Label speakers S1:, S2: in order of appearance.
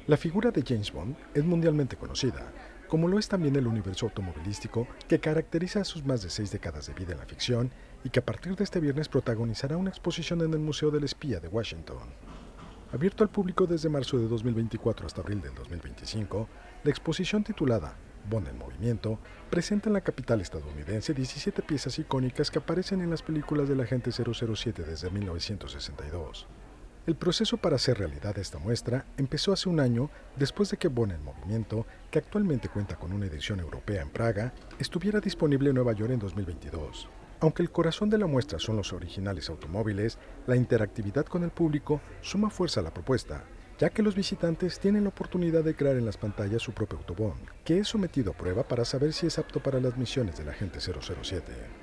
S1: La figura de James Bond es mundialmente conocida, como lo es también el universo automovilístico que caracteriza sus más de 6 décadas de vida en la ficción y que a partir de este viernes protagonizará una exposición en el Museo del Espía de Washington. Abierto al público desde marzo de 2024 hasta abril del 2025, la exposición titulada Bond en Movimiento presenta en la capital estadounidense 17 piezas icónicas que aparecen en las películas del agente 007 desde 1962. El proceso para hacer realidad esta muestra empezó hace un año después de que Bond en Movimiento, que actualmente cuenta con una edición europea en Praga, estuviera disponible en Nueva York en 2022. Aunque el corazón de la muestra son los originales automóviles, la interactividad con el público suma fuerza a la propuesta, ya que los visitantes tienen la oportunidad de crear en las pantallas su propio Autobond, que es sometido a prueba para saber si es apto para las misiones del agente 007.